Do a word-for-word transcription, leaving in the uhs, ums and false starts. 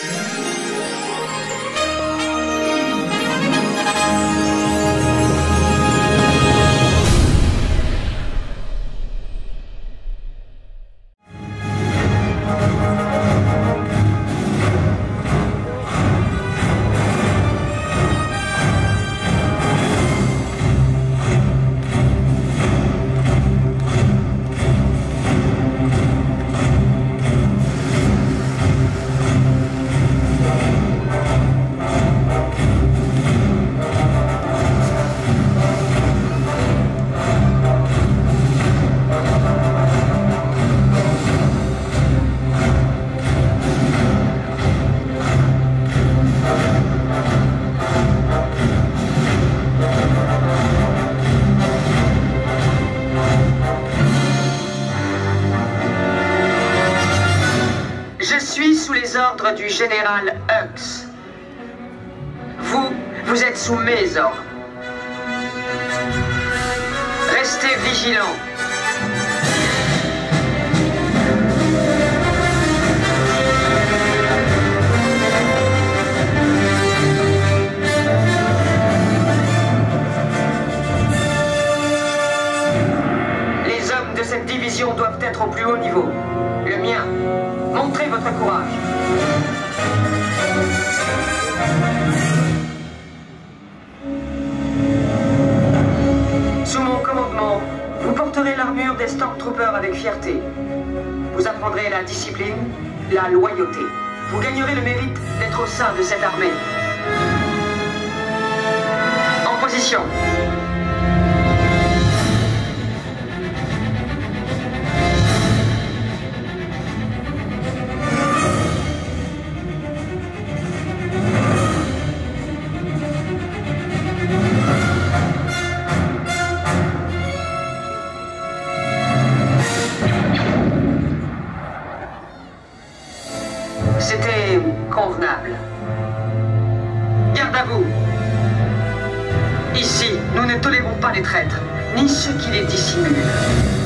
Sous les ordres du général Hux. Vous, vous êtes sous mes ordres. Restez vigilants. Les hommes de cette division doivent être au plus haut niveau. Le mien. Montrez votre courage. Sous mon commandement, vous porterez l'armure des Stormtroopers avec fierté. Vous apprendrez la discipline, la loyauté. Vous gagnerez le mérite d'être au sein de cette armée. En position. C'était convenable. Garde à vous. Ici, nous ne tolérons pas les traîtres, ni ceux qui les dissimulent.